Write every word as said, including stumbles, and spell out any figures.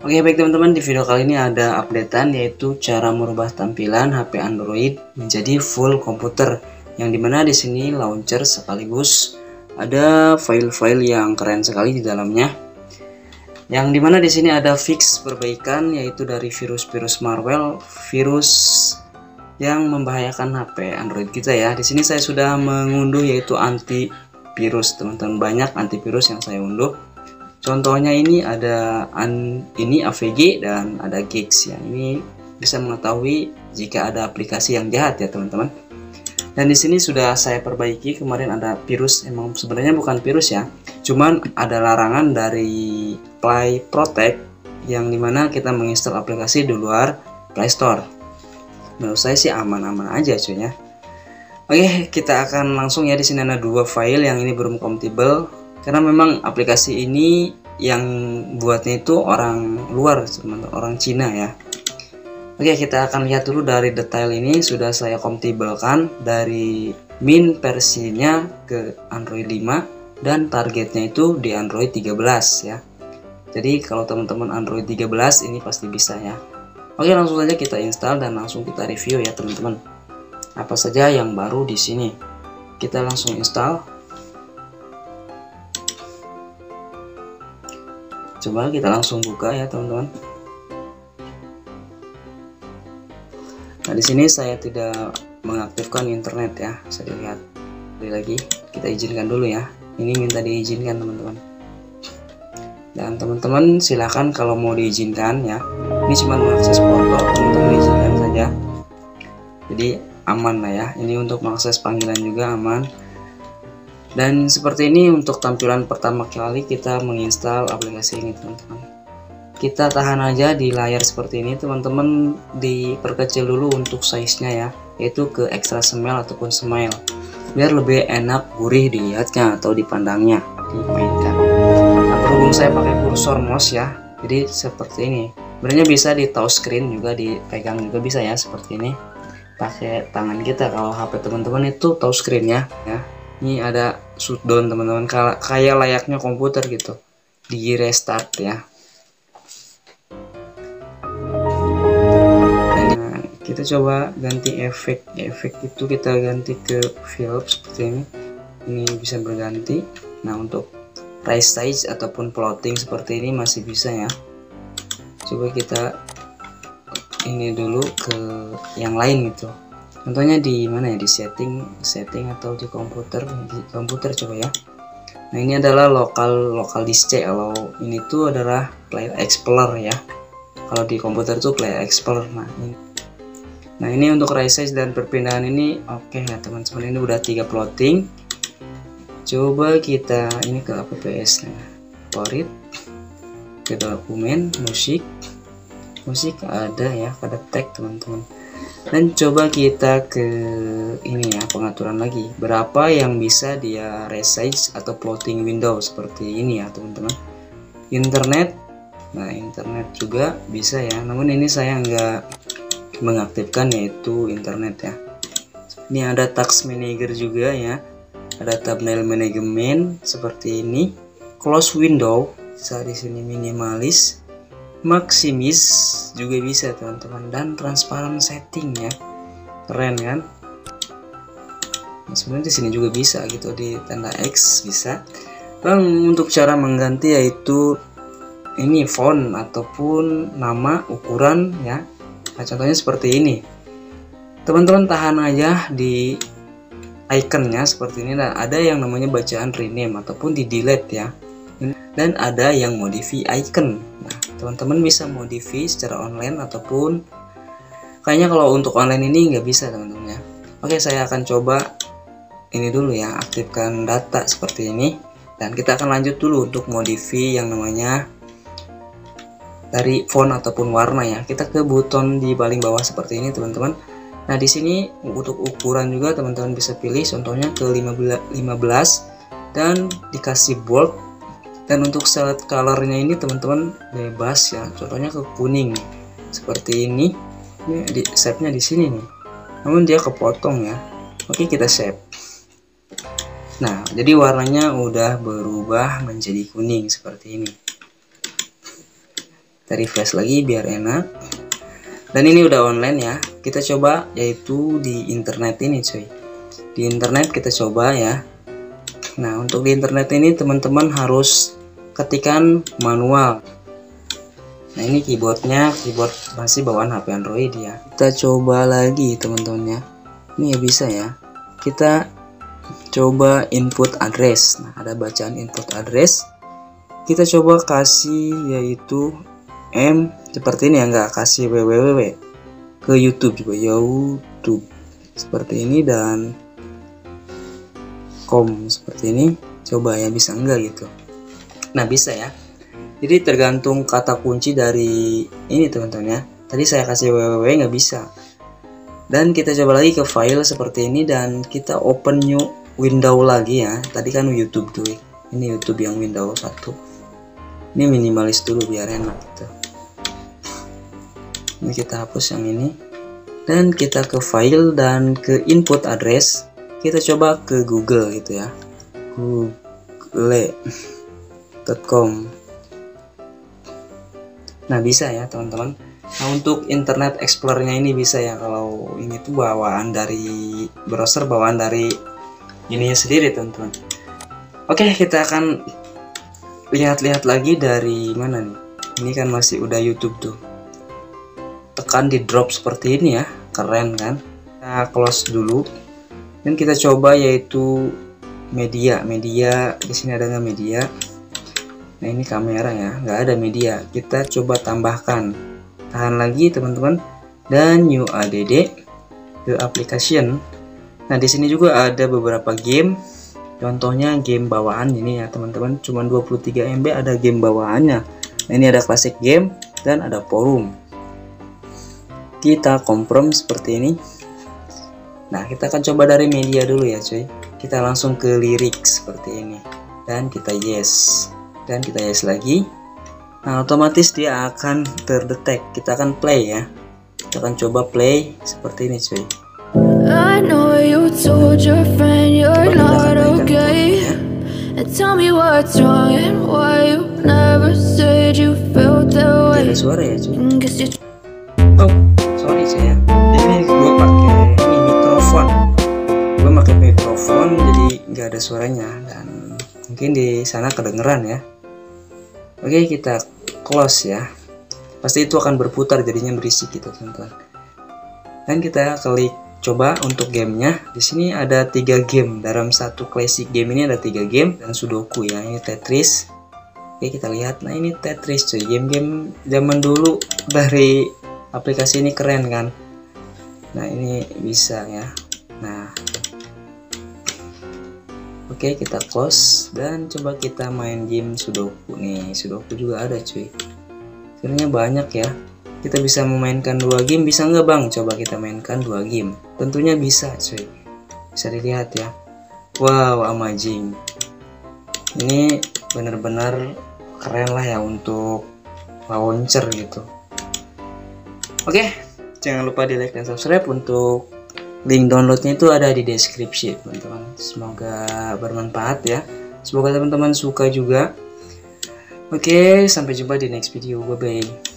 Oke baik teman-teman, di video kali ini ada updatean yaitu cara merubah tampilan H P Android menjadi full komputer, yang dimana di sini launcher sekaligus ada file-file yang keren sekali di dalamnya. Yang dimana di sini ada fix perbaikan yaitu dari virus-virus malware, virus yang membahayakan H P Android kita ya. Di sini saya sudah mengunduh yaitu antivirus teman-teman, banyak antivirus yang saya unduh. Contohnya ini ada an, ini A V G dan ada Geeks ya. Ini bisa mengetahui jika ada aplikasi yang jahat ya teman-teman. Dan di sini sudah saya perbaiki. Kemarin ada virus, emang sebenarnya bukan virus ya, cuman ada larangan dari Play Protect yang dimana kita menginstal aplikasi di luar Play Store. Menurut saya sih aman-aman aja cuy ya. Oke, kita akan langsung ya. Di sini ada dua file yang ini belum compatible. Karena memang aplikasi ini yang buatnya itu orang luar, orang Cina ya. Oke, kita akan lihat dulu dari detail ini. Sudah saya kompatibelkan dari min versinya ke Android lima dan targetnya itu di Android tiga belas ya. Jadi kalau teman-teman Android tiga belas ini pasti bisa ya. Oke, langsung saja kita install dan langsung kita review ya teman-teman. Apa saja yang baru di sini. Kita langsung install. Coba kita langsung buka ya teman-teman. Nah di sini saya tidak mengaktifkan internet ya, bisa dilihat. Sekali lagi kita izinkan dulu ya. Ini minta diizinkan teman-teman. Dan teman-teman silahkan kalau mau diizinkan ya. Ini cuma mengakses foto, teman-teman izinkan saja. Jadi aman lah ya. Ini untuk mengakses panggilan juga aman. Dan seperti ini untuk tampilan pertama kali kita menginstal aplikasi ini teman-teman. Kita tahan aja di layar seperti ini teman-teman, diperkecil dulu untuk size-nya ya, yaitu ke extra smile ataupun smile, biar lebih enak gurih dilihatnya atau dipandangnya, dimainkan. Nah, berhubung saya pakai kursor mouse ya, jadi seperti ini. Sebenarnya bisa di touchscreen juga, dipegang juga bisa ya seperti ini. Pakai tangan kita. Kalau H P teman-teman itu touchscreen ya, ya. Ini ada shutdown teman-teman, kayak layaknya komputer gitu, di restart ya. Nah, kita coba ganti efek. Efek itu kita ganti ke Philips seperti ini. Ini bisa berganti. Nah untuk rise size ataupun plotting seperti ini masih bisa ya. Coba kita ini dulu ke yang lain gitu. Contohnya di mana ya, di setting setting atau di komputer, di komputer coba ya. Nah ini adalah lokal lokal display. Kalau ini tuh adalah Player Explorer ya. Kalau di komputer tuh Player Explorer. Nah ini, nah ini untuk rise size dan perpindahan ini oke okay ya teman-teman. Ini udah tiga plotting. Coba kita ini ke apps nya, favorit, ke dokumen, musik, musik ada ya, ada tag teman-teman. Dan coba kita ke ini ya, pengaturan lagi, berapa yang bisa dia resize atau plotting window seperti ini ya teman-teman. Internet, nah internet juga bisa ya, namun ini saya nggak mengaktifkan yaitu internet ya. Ini ada task manager juga ya, ada thumbnail management seperti ini, close window bisa di sini, minimalis, maksimis juga bisa teman-teman, dan transparan setting ya, keren kan. Nah, sebenarnya di sini juga bisa gitu, di tanda X bisa. Bang, untuk cara mengganti yaitu ini font ataupun nama, ukuran ya. Nah, contohnya seperti ini teman-teman, tahan aja di iconnya seperti ini. Nah, ada yang namanya bacaan rename ataupun di delete ya, dan ada yang modify icon. Nah teman-teman bisa modify secara online ataupun kayaknya kalau untuk online ini nggak bisa teman-teman ya. Oke, saya akan coba ini dulu ya, aktifkan data seperti ini, dan kita akan lanjut dulu untuk modify yang namanya dari font ataupun warna ya. Kita ke button di paling bawah seperti ini teman-teman. Nah di sini untuk ukuran juga teman-teman bisa pilih, contohnya ke lima belas dan dikasih bold. Dan untuk select colornya ini teman-teman bebas ya, contohnya ke kuning seperti ini. Ini di save nya di sini nih, namun dia kepotong ya. Oke, kita save. Nah jadi warnanya udah berubah menjadi kuning seperti ini. Kita refresh lagi biar enak. Dan ini udah online ya. Kita coba yaitu di internet ini cuy. Di internet kita coba ya. Nah, untuk di internet ini teman-teman harus ketikan manual. Nah, ini keyboardnya keyboard masih bawaan H P Android ya. Kita coba lagi teman-teman ya. Ini ya bisa ya. Kita coba input address. Nah, ada bacaan input address. Kita coba kasih yaitu M seperti ini ya, nggak kasih www ke YouTube juga, YouTube seperti ini, dan com seperti ini. Coba ya, bisa enggak gitu. Nah, bisa ya. Jadi tergantung kata kunci dari ini teman-teman ya. Tadi saya kasih www nggak bisa. Dan kita coba lagi ke file seperti ini dan kita open new window lagi ya. Tadi kan YouTube tuh. Ini YouTube yang window satu. Ini minimalis dulu biar enak gitu. Ini kita hapus yang ini. Dan kita ke file dan ke input address. Kita coba ke Google gitu ya. google dot com. Nah, bisa ya teman-teman. Nah, untuk Internet Explorer-nya ini bisa ya, kalau ini tuh bawaan dari browser, bawaan dari ininya sendiri teman-teman. Oke, kita akan lihat-lihat lagi dari mana nih. Ini kan masih udah YouTube tuh. Tekan di drop seperti ini ya, keren kan. Kita close dulu dan kita coba yaitu media. Media di sini ada nggak media? Nah, ini kamera ya, nggak ada media. Kita coba tambahkan. Tahan lagi teman-teman, dan new add ke application. Nah, di sini juga ada beberapa game. Contohnya game bawaan ini ya teman-teman, cuma dua puluh tiga M B ada game bawaannya. Nah, ini ada classic game dan ada forum. Kita confirm seperti ini. Nah, kita akan coba dari media dulu ya cuy. Kita langsung ke lirik seperti ini dan kita yes, dan kita yes lagi. Nah, otomatis dia akan terdetek. Kita akan play ya. Kita akan coba play seperti ini cuy. I know you told your friend you're not okay, and tell me what's wrong and why you never said you felt that way. Ada suara ya cuy. Guess you Oh, sorry saya. Ini gue pakai ini mikrofon. Gue pakai mikrofon jadi nggak ada suaranya, dan mungkin di sana kedengeran ya. Oke, kita close ya. Pasti itu akan berputar jadinya berisik gitu teman-teman. Dan kita klik coba untuk gamenya. Di sini ada tiga game. Dalam satu classic game ini ada tiga game dan sudoku ya. Ini Tetris. Oke, kita lihat. Nah, ini Tetris cuy. Game-game zaman dulu dari aplikasi ini keren kan. Nah, ini bisa ya. Nah, oke, kita close dan coba kita main game sudoku nih. Sudoku juga ada cuy. Sebenarnya banyak ya. Kita bisa memainkan dua game, bisa nggak bang? Coba kita mainkan dua game. Tentunya bisa cuy. Bisa dilihat ya. Wow, amazing. Ini benar-benar keren lah ya untuk launcher gitu. Oke, jangan lupa di like dan subscribe. Untuk link downloadnya itu ada di deskripsi teman-teman. Semoga bermanfaat ya. Semoga teman-teman suka juga. Oke, sampai jumpa di next video. Bye bye.